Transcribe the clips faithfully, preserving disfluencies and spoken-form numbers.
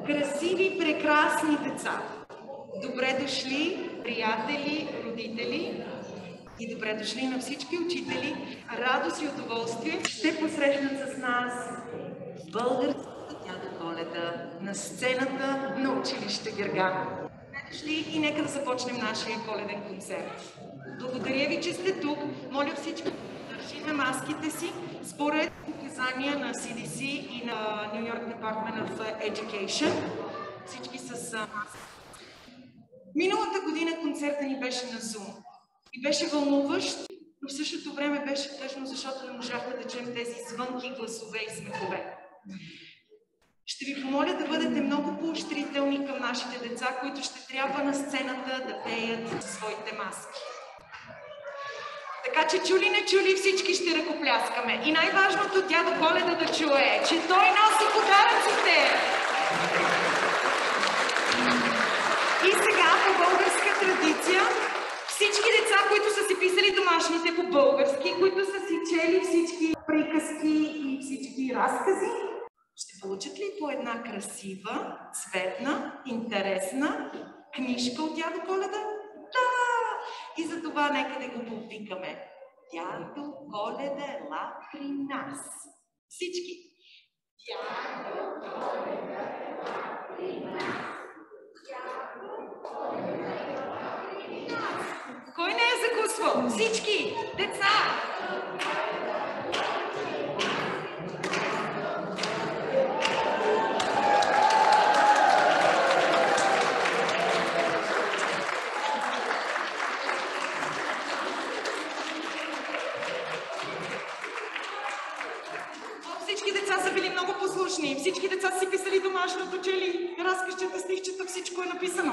Красиви, прекрасни деца! Добре дошли, приятели, родители и добре дошли на всички учители. Радост и удоволствие ще посрещнат с нас българската Дядо Коледа на сцената на училище Гергана. Добре дошли и нека да започнем нашия коледен концерт. Благодаря ви, че сте тук. Моля всички да държите маските си според указания на Си Ди Си и на New York Department of Education. Всички с маски. Миналата година концерта ни беше на Zoom и беше вълнуващ, но в същото време беше тъжно, защото не можахме да чуем тези звънки, гласове и смехове. Ще ви помоля да бъдете много поощрителни към нашите деца, които ще трябва на сцената да пеят със своите маски. Така че чули не чули, всички ще ръкопляскаме. И най-важното Дядо Коледа да чуе, че той носи подаръците! И сега по българска традиция всички деца, които са си писали домашните по български, които са си чели всички приказки и всички разкази, ще получат ли по една красива, цветна, интересна книжка от Дядо Коледа? Да! И за това нека да го повикаме. Дядо Коледа, ела при нас. Всички. Дядо Коледа, ела при нас. Кой не е закусвал? Всички! Деца! Всички деца са били много послушни. Всички деца са си писали домашното, чели разказчета, стихчета, всичко е написано.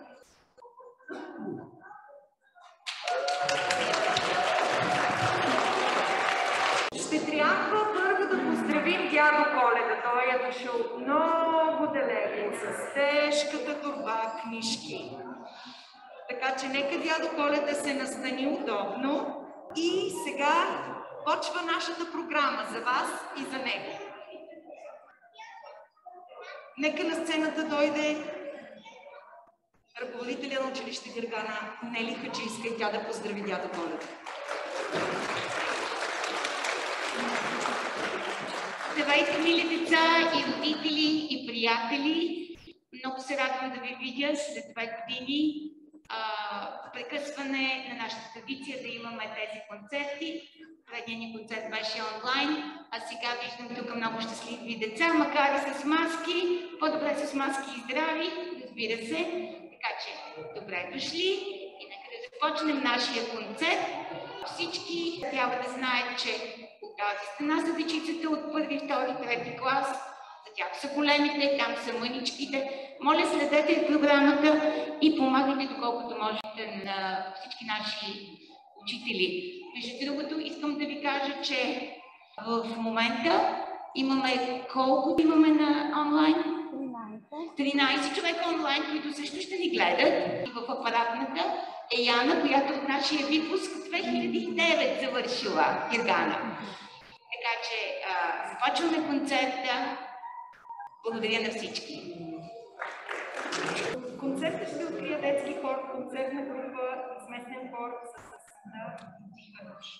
Ще трябва първо да поздравим Дядо Коледа. Той е дошъл много далеч с тежката торба книжки. Така че нека Дядо Коледа се настани удобно и сега почва нашата програма за вас и за него. Нека на сцената дойде ръководителя на училище Гергана Нели Хаджийска и тя да поздрави Дядо Коледа. Здравейте, мили деца и родители и приятели! Много се радвам да ви видя след две години. А, прекъсване на нашата традиция да имаме тези концерти. Предният ни концерт беше онлайн, а сега виждам тук много щастливи деца, макар и с маски. По-добре с маски и здрави, разбира се. Така че, добре дошли и нека да започнем нашия концерт. Всички трябва да знаят, че от тази страна са дечицата от първи, втори, трети клас. За тях са големите, там са мъничките. Моля, следете програмата и помагайте доколкото можете на всички наши учители. Между другото, искам да ви кажа, че в момента имаме колко имаме на онлайн? тринайсет тринайсет човека онлайн, които също ще ни гледат. В апаратната е Яна, която от нашия випуск две хиляди и девета завършила Гергана. Така че а, започваме концерта. Благодаря на всички. Концертът ще открия детски хор, концертна група, смесен хор с на тиха нощ.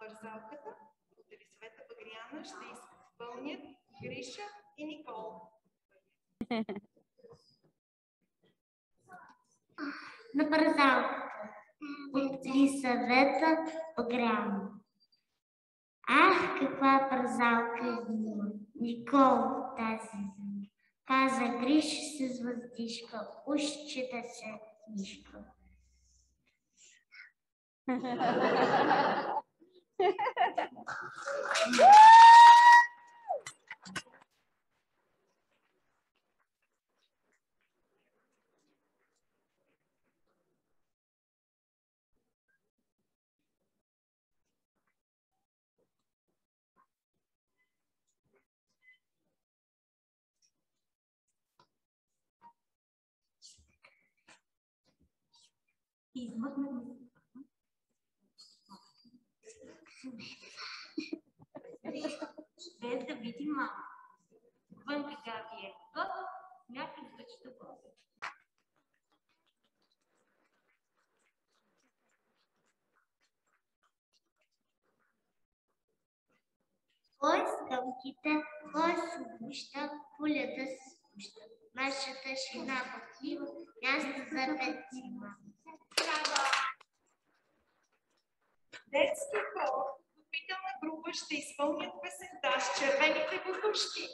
пързалката от Елисавета Багряна ще изпълнят Гриша и Никол. На пързалката от Елисавета Багряна. Ах, каква пързалка има, Никол, тази зима. Каза Гриша с въздишка, уж чета се книжка. Измъкнахме. Без да видим малко. Вън как е. Топ, някакви бъчета бъде. Кой с къмките, кой с обуща, полята се спуща. Нашата шина потлива, място за петима. Детски хор, допитална група ще изпълнят песента с червените бутушки.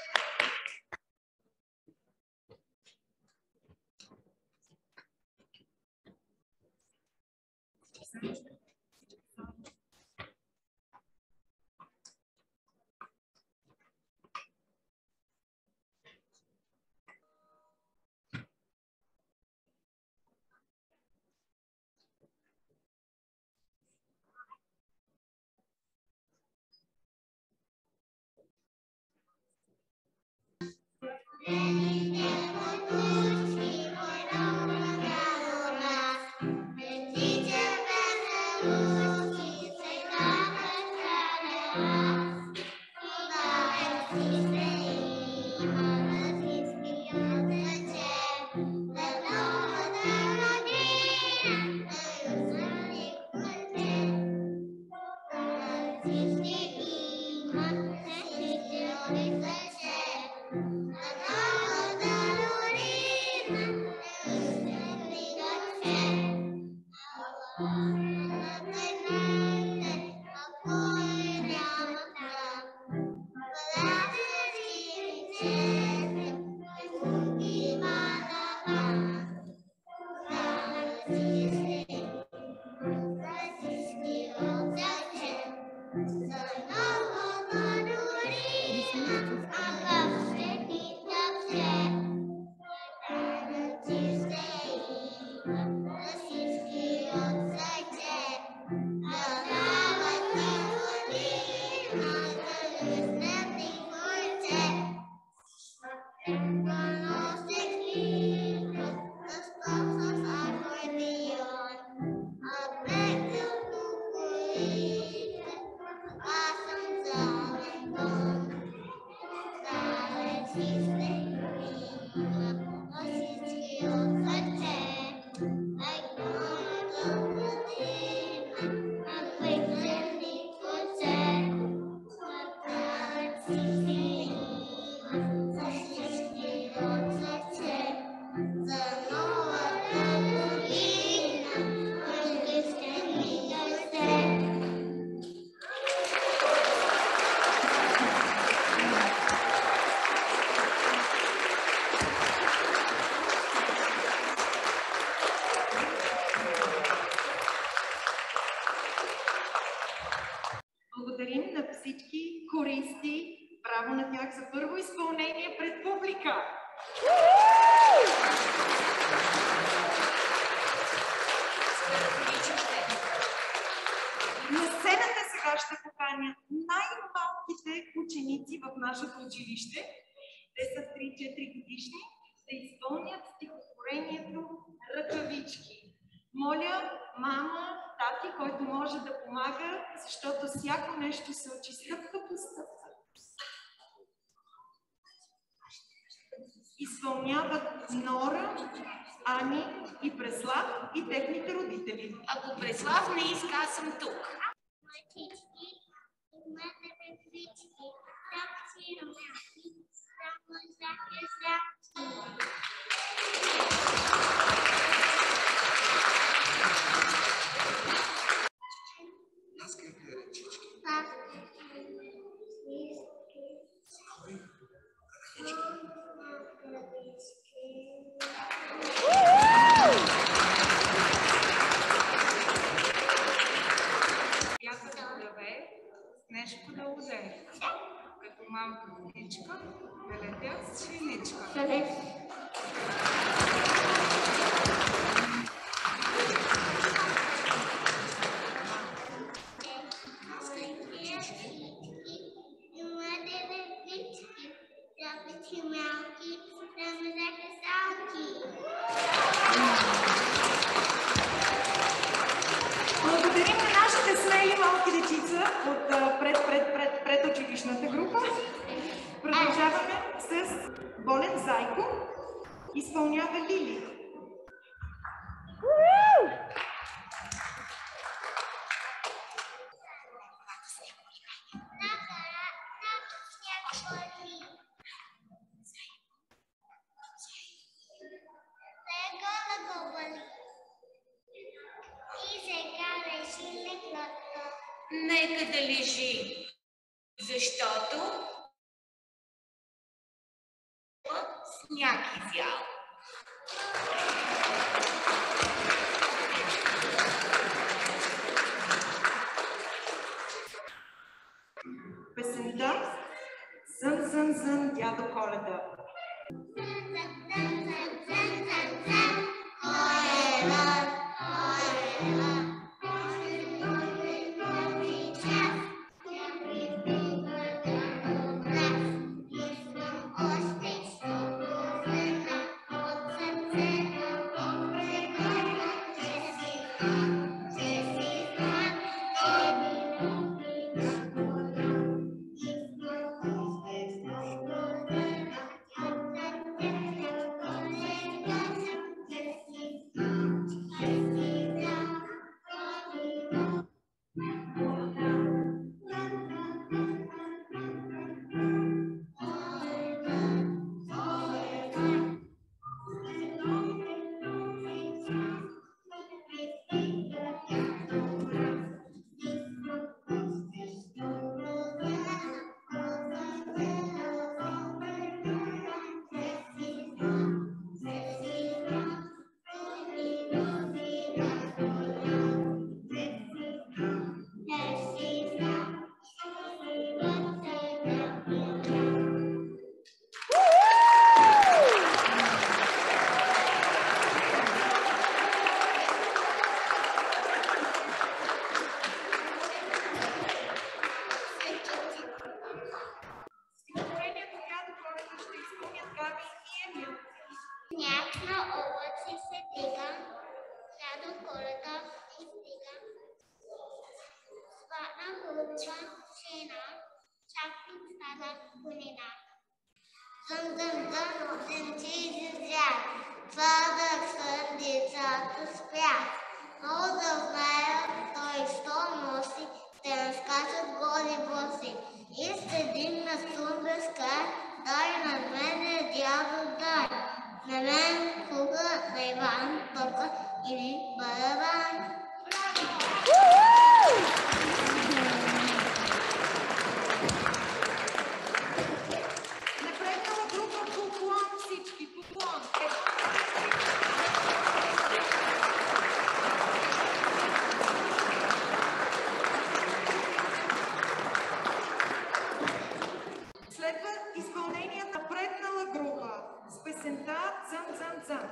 Благодарим на всички хористи. Браво на тях за първо изпълнение пред публика. На сцената сега ще поканя най-малките ученици в нашето училище. Те са три-четири годишни, да изпълнят стихотворението Ръкавички. Моля, мама, тати, който може да помага, защото всяко нещо се учи стъпка по стъпка. Изпълняват Нора, Ани и Преслав и техните родители. Ако Преслав не иска, аз съм тук. Бяха плеве, нещо да узе. Като малка птичка, да летя с шиничка. Благодарим на нашите смели малки дечица от пред, пред, пред, предучилищната група. Продължаваме с Болен Зайко. Изпълнява Лили. Нека да лежи, защото сняг изял. Песента Зън, зън, зън, дядо Коледа. Dun dun dun, then Jesus Jack, Father, Son, децата спрят. Много да знаят, той сто носи, те разкачат голи боси. И седим на сумбърска, дай на мене дядо дай. На мен кука, на Иван, тока или барабан. Напреднала група поклон всички, поклон. Следва изпълнение на напреднала група с песента Цън, цън, цън.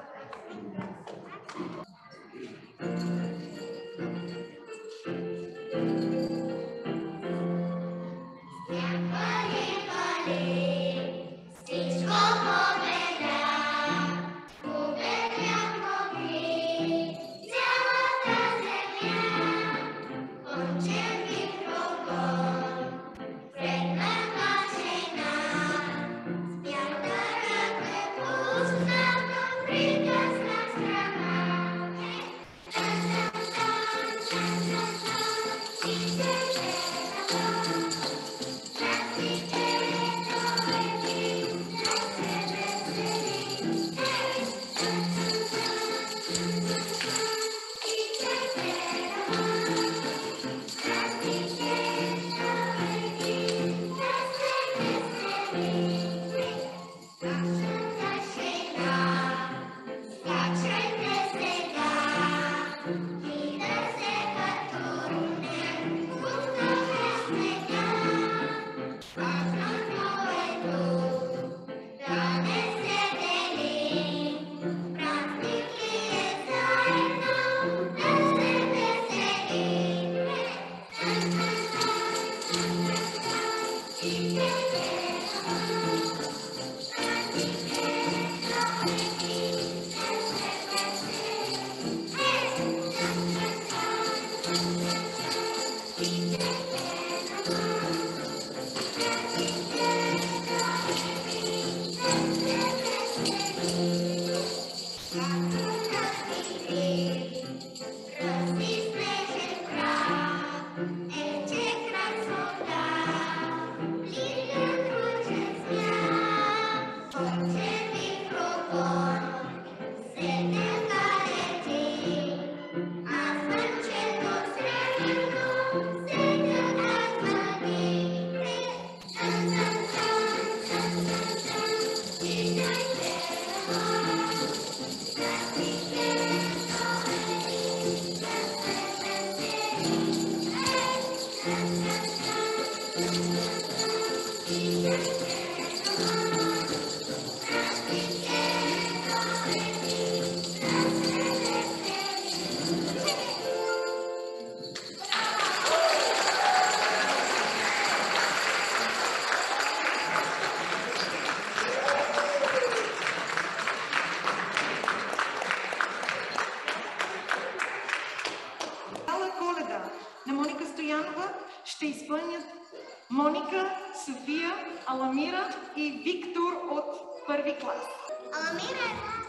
ще изпълнят Моника, София, Аламира и Виктор от първи клас. Аламира,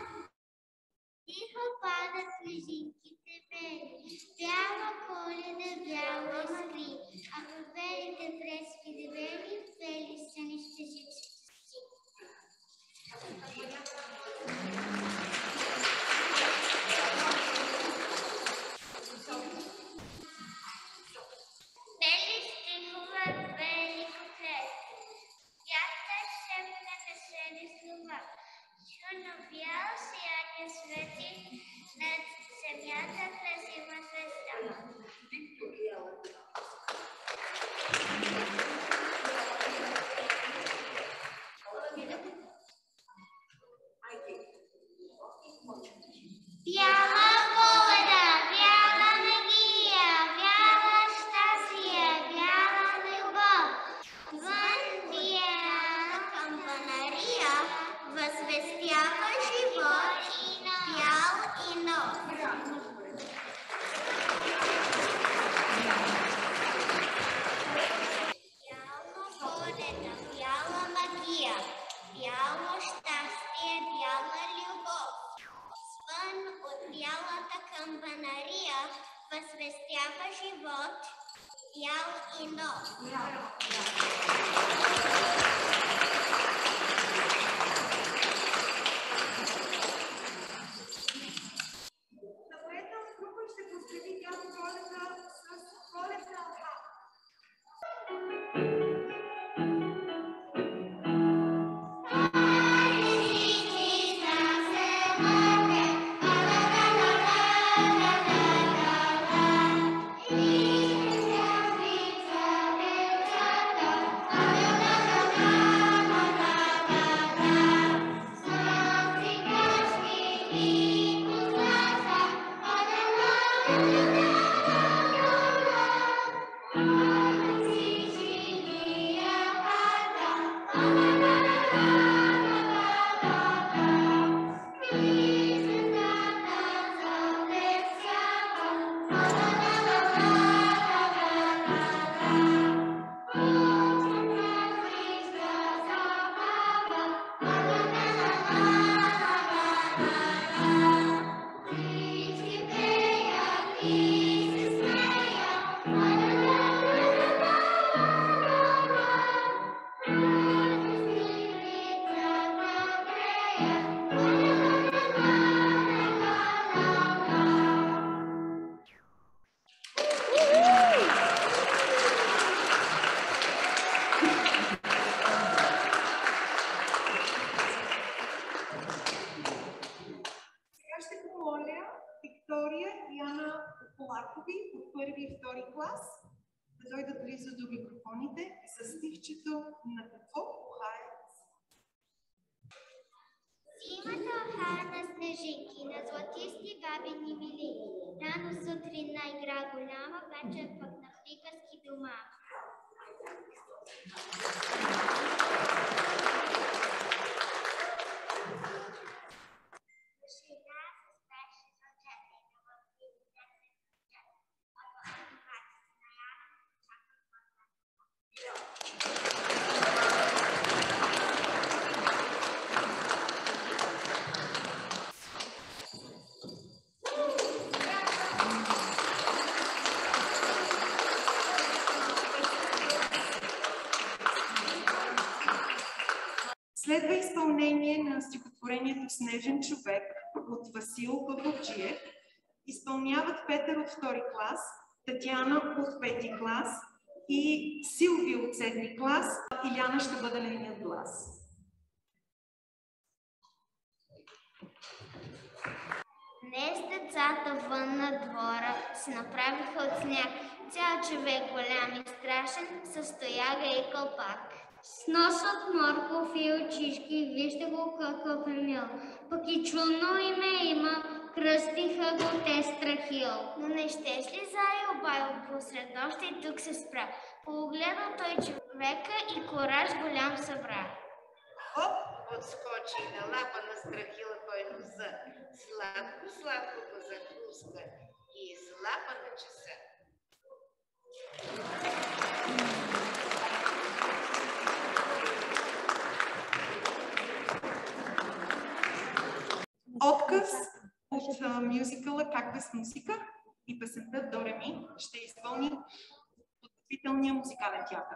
тихо падат снежинките бели, бяла Коледа, бяла скри, а белите преспи дебели, бели сцени ще си щасти. Бели стихове, бели куплети, вятър шепне весели слова, черно-бяло сияние свети, над земята красива звезда. Бяла Коледа, бяла магия, бяла щастие, бяла любов. Вън бяла камбанария възвестява живот, бял и нов. Бяла Коледа, бяла магия, бяло щастие, бяла любов. Вън от бялата камбанария възвестява живот, бял и нов. Напредна група ще поздрави Бяла Коледа с коледна алха. Виктория и Ана Полакови от първи и втори клас да дойдат близо до микрофоните с стихчето "На какво ухаят". Зимата ухая на снежинки, на златисти бабини мили. Рано сутрин на игра голяма, вечер пък на приказки дома. Следва изпълнение на стихотворението "Снежен човек" от Васил Бабуджиев. Изпълняват Петър от втори клас, Татяна от пети клас и Силви от седми клас. Иляна ще бъде нейният глас. Днес децата вън на двора се направиха от сняг. Цял човек голям и страшен, със тояга и кълпак. С нос от морков и очишки, вижте го какъв е мил. Пък и чудно име има, кръстиха го те Страхил. Но не щеш ли Зайл Байл посред нощта и тук се спря? Поогледал той човека и кораж голям събра. Хоп, подскочи на лапа на Страхила той носа, сладко, сладко го захлуска и излапа на часа. Отказ от а, мюзикъла "Как без музика" и песента "До ре ми" ще изпълни подготвителния музикален театър.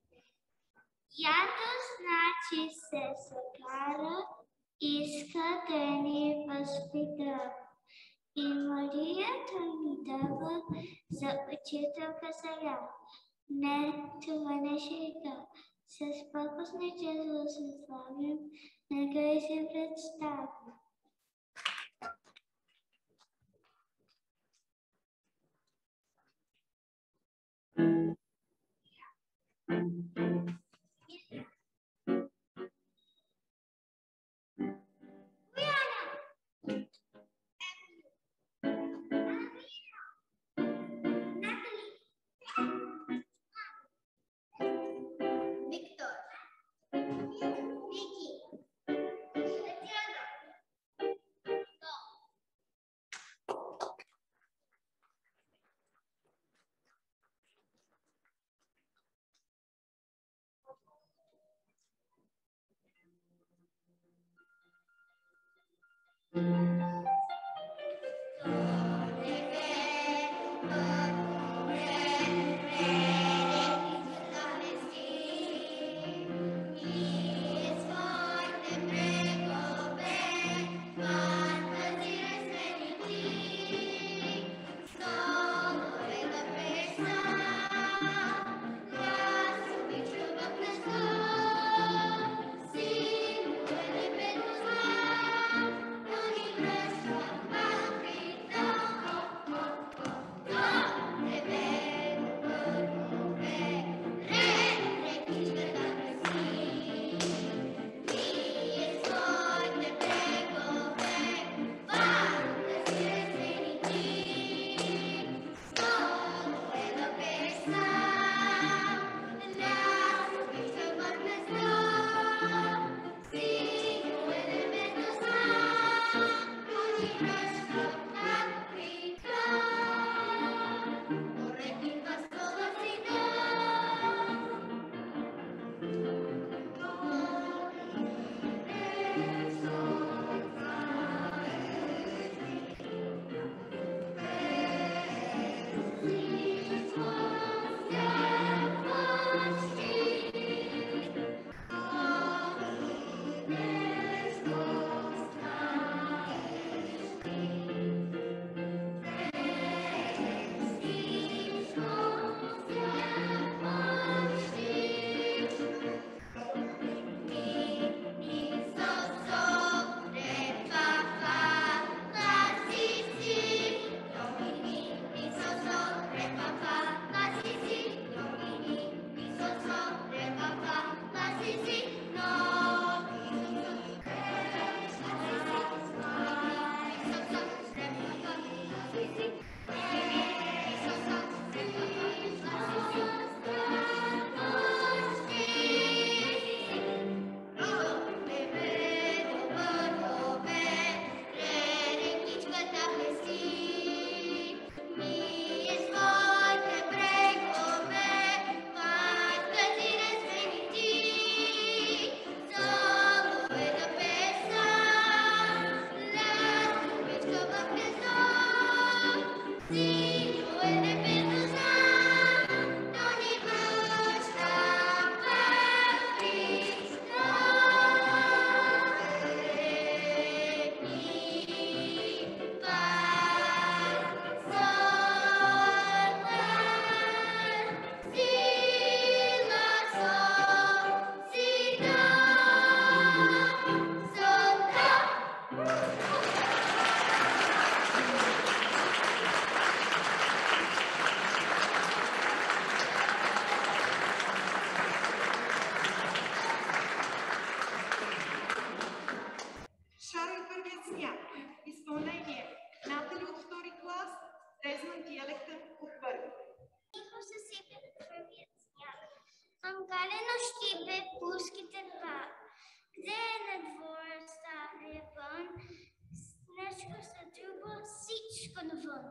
Ято значи се съкара, иска да ни възпита. И Марията ни дава за учителка сега. Не, това не шега. С пакостните да се славим, нека и се представим. щипе пушките пак. Где е на двора стария пан, Снежко се тръба всичко навън.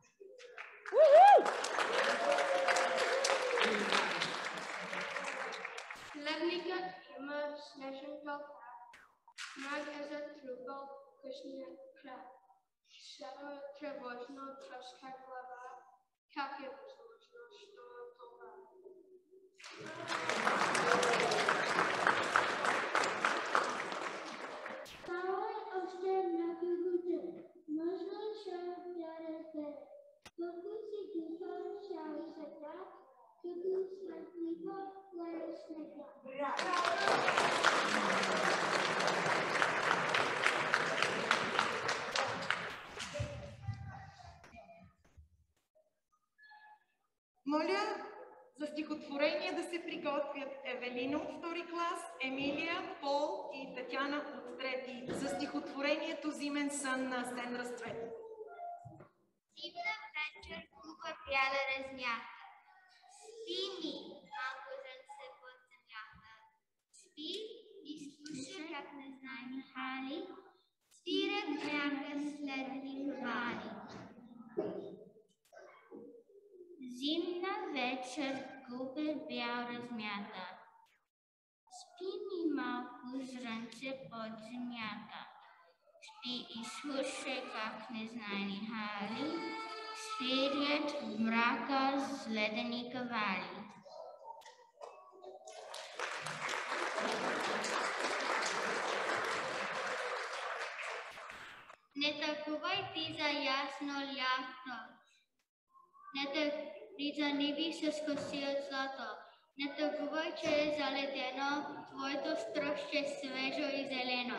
Хлебникът има снежен кълпак. Мрак е затрубал късния крак. Седа тревожно тръска глава. Как е възможно, що е това? Стало е още няколко дни. Мъжно шел бядете. Колко си дишал шал сега, като светлико гледа снега. Моля за стихотворение да се приготвят Евелина от втори клас, Емилия, Пол и Татяна от трети. За стихотворението Зимен сън на Асен Разцвет. Зимна вечер, купа бяла разнята. Спи ми, малко зрънце под земята. Спи и слушай как незнайни хали свирят някак следни хвали. Зимна вечер, губер бял размята. Спи ми малко зрънце под земята. Спи и слушай как незнайни хали свирят в мрака зледени кавали. Не тълкувай ти за ясно лято. Не те призаниви с коси от злато. Не тълкувай, че е заледено твоето стръвще свежо и зелено.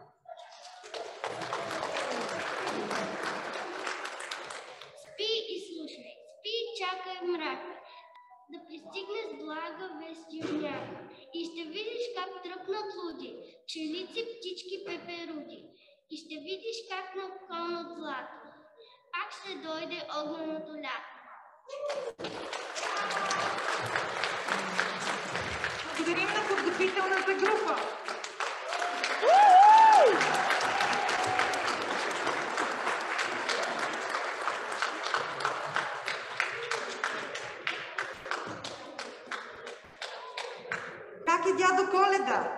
Спи и слушай, спи и чакай мрака, да пристигне с блага вест южняка. И ще видиш как тръпнат луди, пчелици, птички, пеперуди. И ще видиш как напълнат злато. Пак ще дойде огненото лято. Благодарим на подготвителната група. Как е дядо Коледа?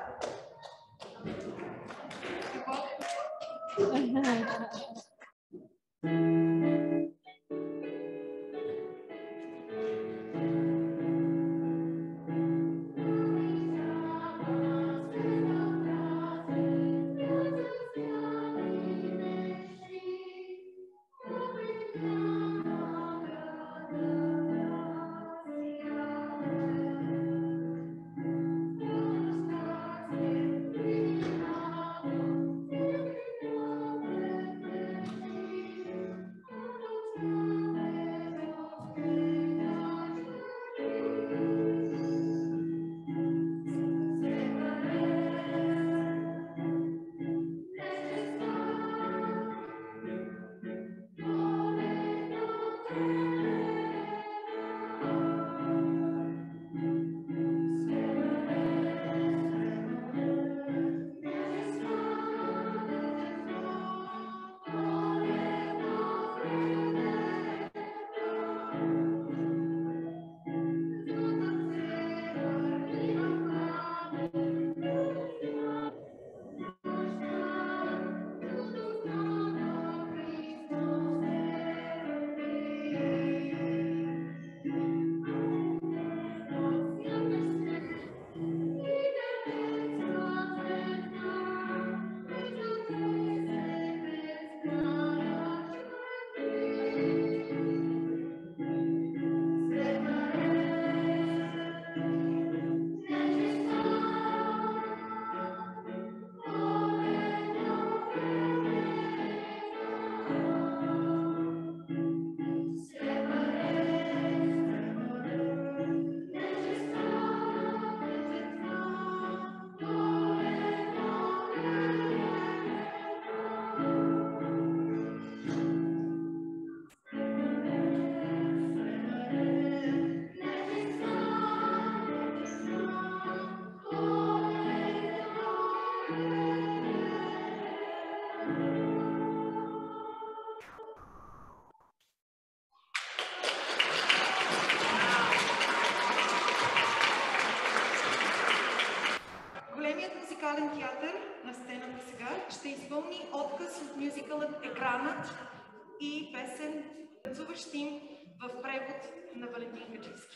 музикален театър на сцената сега ще изпълни отказ от мюзикълът Екранът и песен "Танцуващ им" в превод на Валентин Качевски.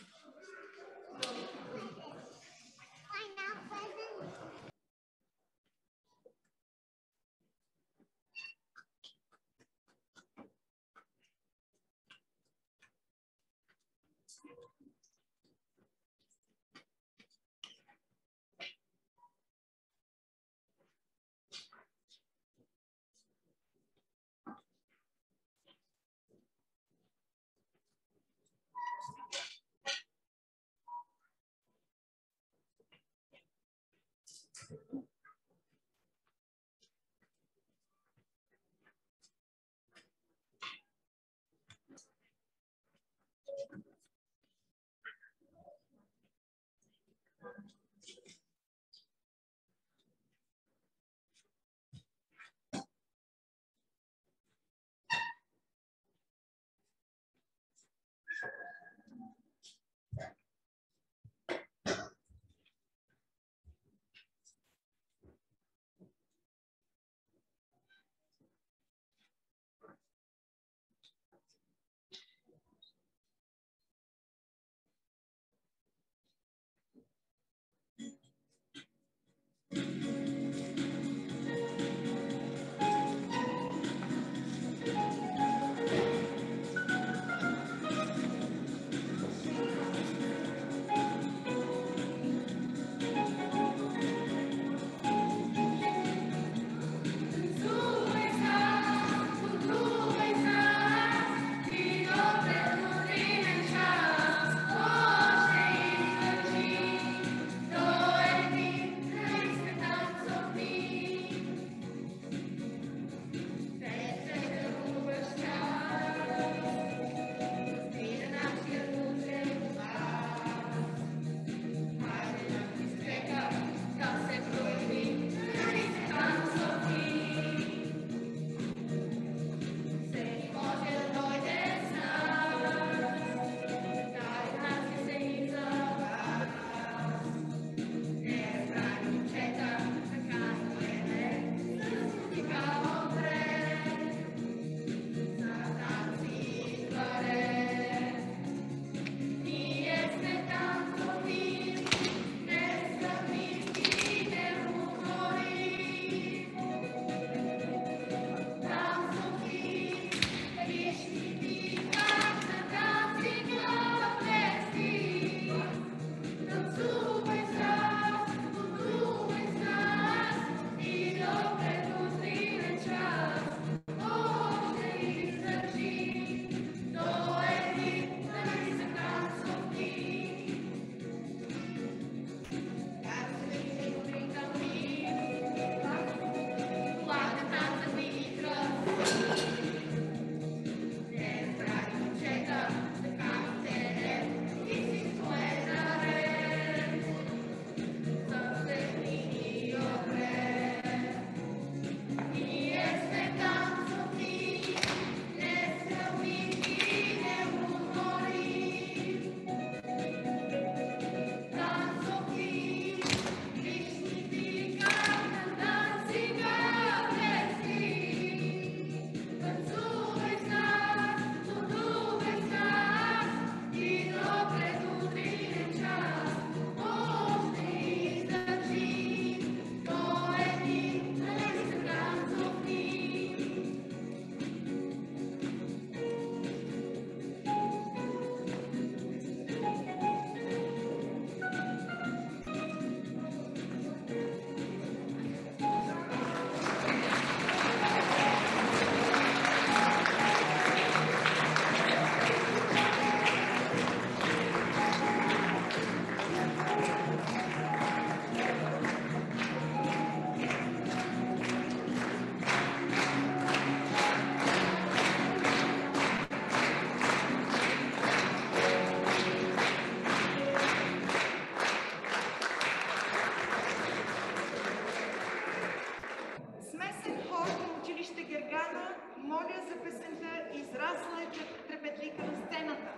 израсла е трепетлика на сцената.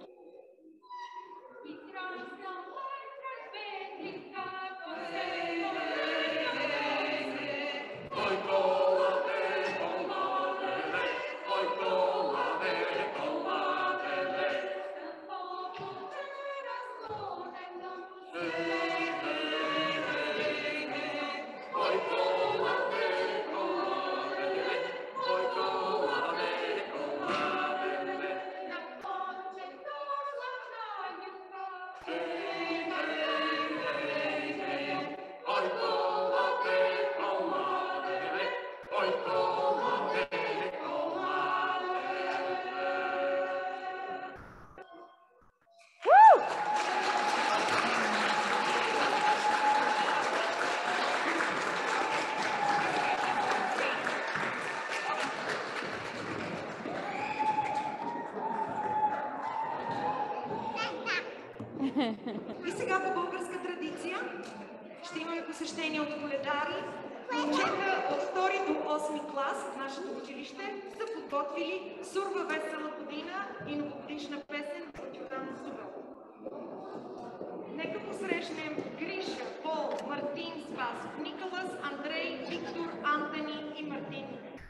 Израсла е трепетлика по И сега по българска традиция ще имаме посещение от коледари. Момчета от втори до осми клас в нашето училище са подготвили Сурва весела година и новогодишна песен от Йордан Зубел. Нека посрещнем Гриша, Пол, Мартин, Спас, Николас, Андрей, Виктор, Антони и Мартин.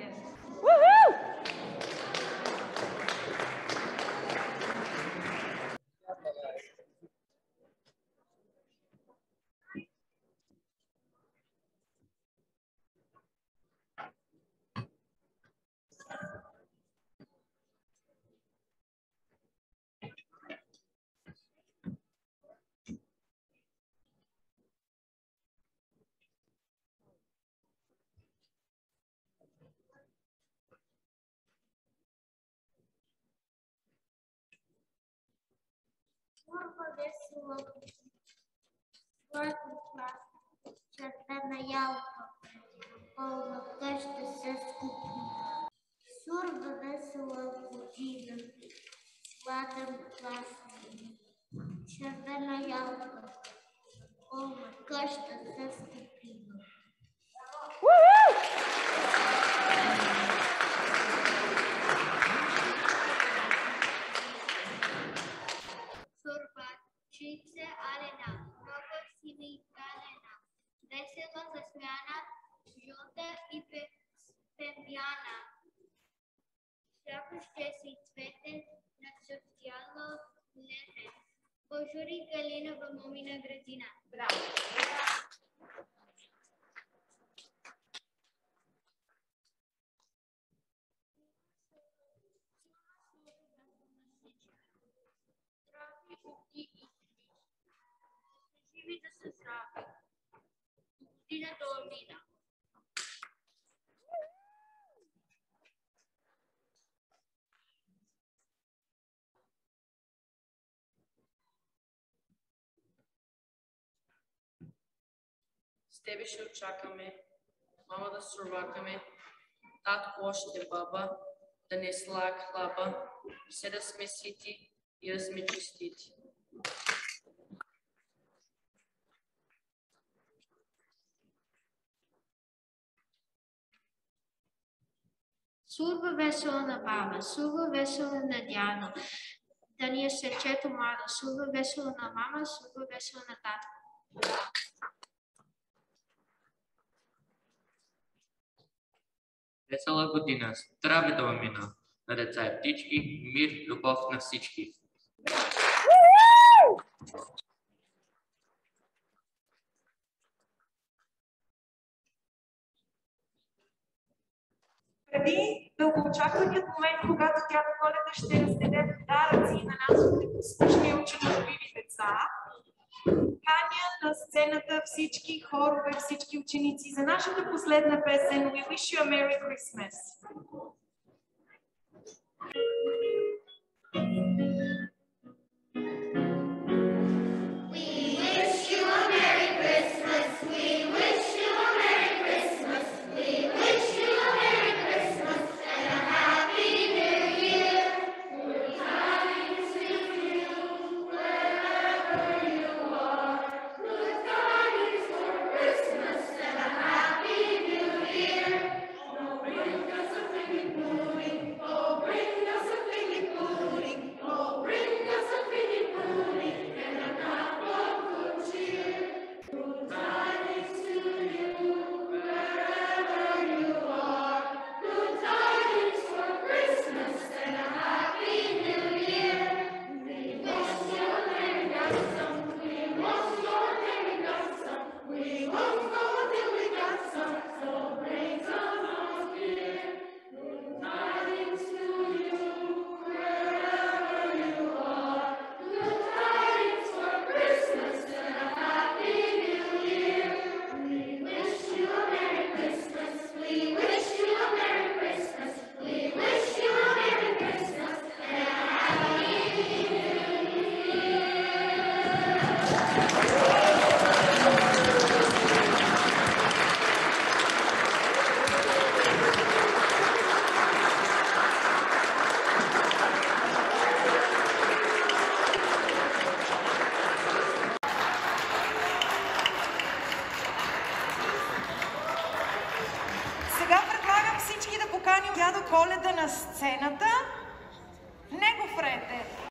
Сурва весела година, червена ялка, пълна къща се скупи. Сурва весела година, сладън пlastik, червена ялка, пълна къща се скупи. Сурвачице Алена, много сини пелена, весела засмяна, жълта и пемяна. Всяко ще си цвете на цъфтяло лете. Пожури Галина в момина градина. Браво! Живи да се здрави. Година до мина. С тебе ще очакаме, мама да сурвакаме, татко още баба, да не слага хлаба, все да сме сити и да сме честити. Сурва весела на баба, сурва весела на дядо, да ни е сърчето младо, сурва весела на мама, сурва весела на тата. Весела година, здраве да мина, на деца и птички, мир, любов на всички. Преди дългоочакваният момент, когато тя Коледа ще раздаде подаръци на нашите послушни и ученолюбиви деца, каня на сцената всички хорове, всички ученици за нашата последна песен We Wish You a Merry Christmas. всички да поканим дядо Коледа на сцената. Негов ред е.